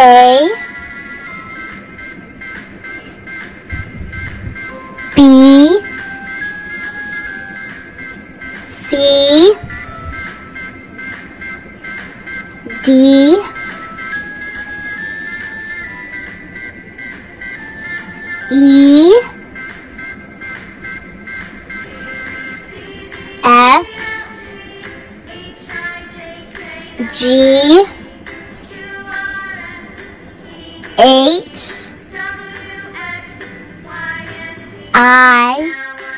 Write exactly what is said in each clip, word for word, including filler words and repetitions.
A, B, C, D, E, F, G, H, I,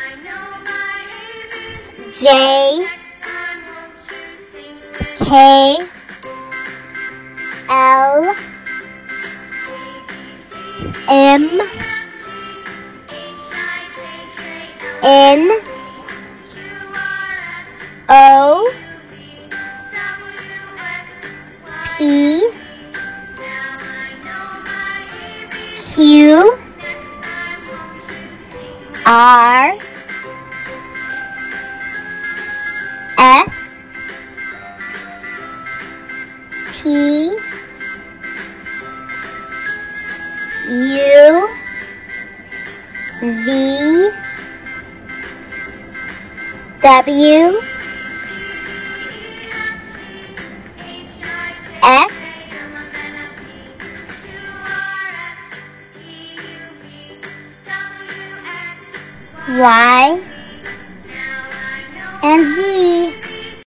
J, K, L, M, N, O, P, Q, R, S, T, U, V, W, X, Y, and Z.